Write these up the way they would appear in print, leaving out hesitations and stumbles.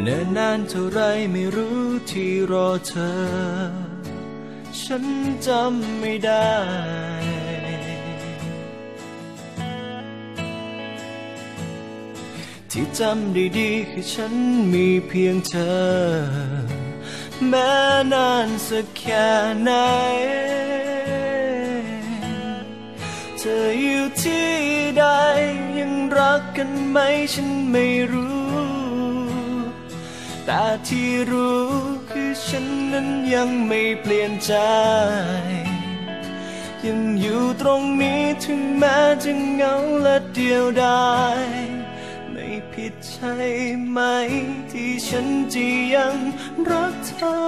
เนิ่นนานเท่าไรไม่รู้ที่รอเธอฉันจำไม่ได้ที่จำได้ดีคือฉันมีเพียงเธอแม้นานสักแค่ไหนเธออยู่ที่ใดยังรักกันไหมฉันไม่รู้แต่ที่รู้คือฉันนั้นยังไม่เปลี่ยนใจยังอยู่ตรงนี้ถึงแม้จะเหงาและเดียวดายไม่ผิดใช่ไหมที่ฉันจะยังรักเธอ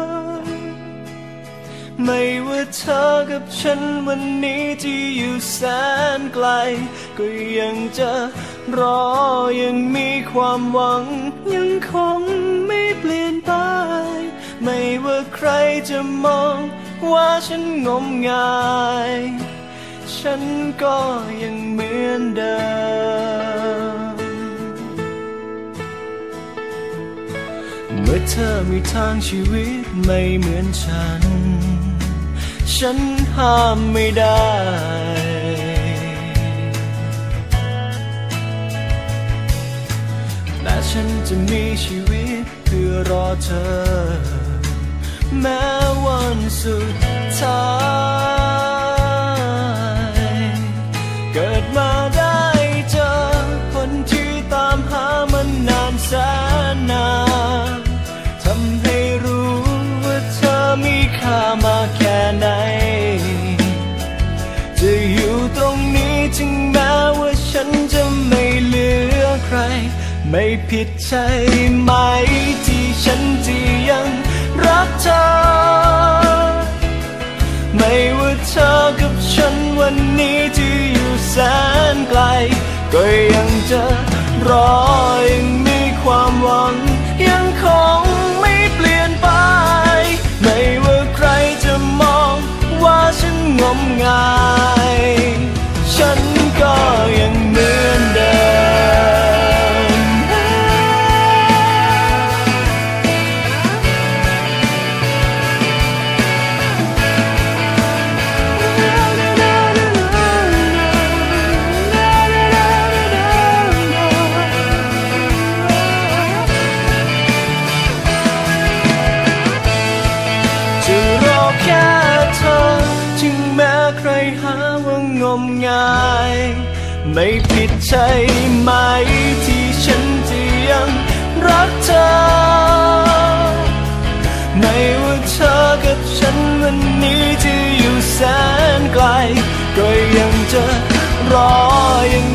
ไม่ว่าเธอกับฉันวันนี้ที่อยู่แสนไกลก็ยังจะรอยังมีความหวังยังคงไม่เปลี่ยนไปไม่ว่าใครจะมองว่าฉันงมงายฉันก็ยังเหมือนเดิมเมื่อเธอมีทางชีวิตไม่เหมือนฉันห้ามไม่ได้แต่ฉันจะมีชีวิตเพื่อรอเธอแม้วันสุดท้ายเกิดมาได้เจอคนที่ตามหามันนานแสนนานทำให้รู้ว่าเธอมีค่ามากแค่ไหนจะอยู่ตรงนี้ถึงแม้ว่าฉันจะไม่เหลือใครไม่ผิดใช่ไหมที่ฉันจะยังรักเธอไม่ว่าเธอกับฉันวันนี้ที่อยู่แสนไกลก็ยังจะรอยังมีความหวังยังคงไม่เปลี่ยนไปไม่ว่าใครจะมองว่าฉันงมงายฉันก็ยังเหมือนเดิมจะรอแค่เธอถึงแม้ใครหาว่างมงายไม่ผิดใช่ไหมที่ฉันจะยังรักเธอไม่ว่าเธอกับฉันวันนี้ที่อยู่แสนไกลก็ยังจะรอยัง